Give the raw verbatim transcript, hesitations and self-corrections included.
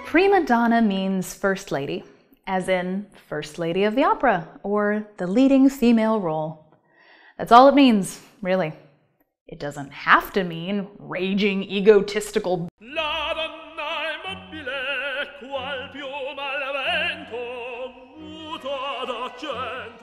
prima donna means first lady, as in first lady of the opera, or the leading female role. That's all it means, really. It doesn't have to mean raging, egotistical La donna è mobile, qual piuma al vento, muta d'accento.